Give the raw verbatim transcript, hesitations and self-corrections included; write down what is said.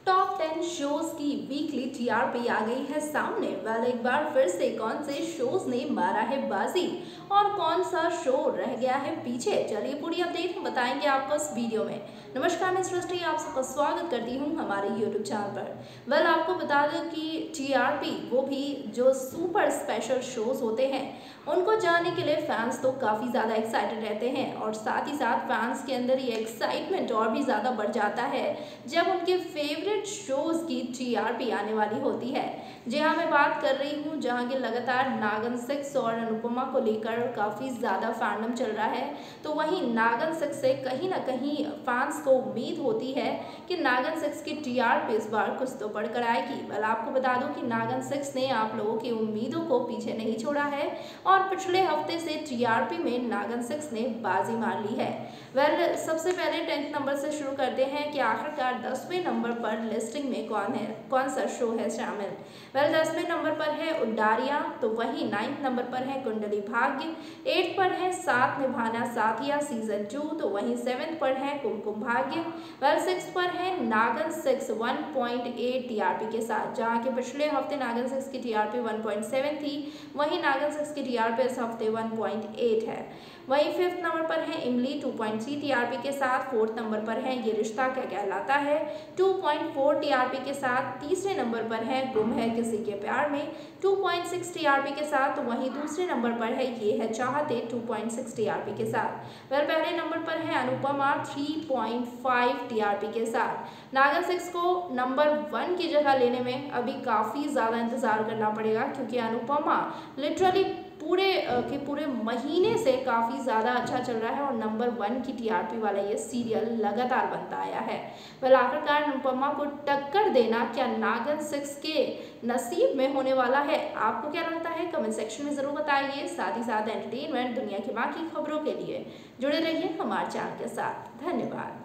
Top ten shows की weekly TRP आ गई है सामने। वेल एक बार फिर से कौन से शोज ने मारा है बाजी और कौन सा शो रह गया है पीछे, चलिए पूरी अपडेट हम बताएंगे आपको इस वीडियो में। नमस्कार, मैं सृष्टि आप सबका स्वागत करती हूं हमारे यूट्यूब चैनल पर। वेल आपको बता दें कि टीआरपी वो भी जो सुपर स्पेशल शोज होते हैं उनको जानने के लिए फैंस तो काफ़ी ज़्यादा एक्साइटेड रहते हैं और साथ ही साथ फैंस के अंदर ये एक्साइटमेंट और भी ज़्यादा बढ़ जाता है जब उनके फेवरेट शोज़ की टीआरपी आने वाली होती है। जी हाँ, मैं बात कर रही हूँ जहाँ के लगातार नागन सिक्स और अनुपमा को लेकर काफ़ी ज़्यादा फैंडम चल रहा है, तो वहीं नागन सिक्स से कहीं ना कहीं फैंस को उम्मीद होती है कि नागन सिक्स की टीआरपी इस बार कुछ तो बढ़कर आएगी। वेल आपको बता दूं कि नागन सिक्स ने आप लोगों की उम्मीदों को पीछे नहीं छोड़ा है और पिछले हफ्ते से टीआरपी में नागन सिक्स ने बाजी मार ली है। वेल सबसे पहले टेंथ नंबर से शुरू करते हैं कि आखिरकार दसवें नंबर पर लिस्टिंग में कौन है, कौन सा शो है शामिल। वेल दसवें नंबर पर है उड्डारिया, तो वहीं नाइन्थ नंबर पर है कुंडली भाग्य, एट पर है साथ निभाना साथिया सीजन टू, तो वहीं सेवेंथ पर है कुमकुम भाग्य। वेल सिक्स पर है Naagin six one point eight TRP के साथ, जहां के पिछले हफ्ते नागन सिक्स की टीआरपी वन पॉइंट सेवन थी, वहीं नागन सिक्स की टीआरपी इस हफ्ते वन पॉइंट एट है। वहीं फिफ्थ नंबर पर है इमली टू पॉइंट थ्री टीआरपी के साथ, फोर्थ नंबर पर है ये रिश्ता क्या कहलाता है टू पॉइंट फोर टीआरपी के साथ, तीसरे नंबर पर है गुम है किसी के प्यार में टू पॉइंट सिक्स टीआरपी के साथ, तो वहीं दूसरे नंबर पर है ये है चाहते टू पॉइंट सिक्स टीआरपी के साथ। वह पहले नंबर पर है Anupama three point five TRP के साथ। नागन सिक्स को नंबर वन की जगह लेने में अभी काफ़ी ज़्यादा इंतज़ार करना पड़ेगा, क्योंकि अनुपमा लिटरली पूरे के पूरे महीने से काफ़ी ज़्यादा अच्छा चल रहा है और नंबर वन की टीआरपी वाला ये सीरियल लगातार बनता आया है। वह आखिरकार अनुपमा को टक्कर देना क्या नागन सिक्स के नसीब में होने वाला है? आपको क्या लगता है कमेंट सेक्शन में ज़रूर बताइए। साथ ही साथ एंटरटेनमेंट दुनिया की बाकी खबरों के लिए जुड़े रहिए हमारे चैनल के साथ। धन्यवाद।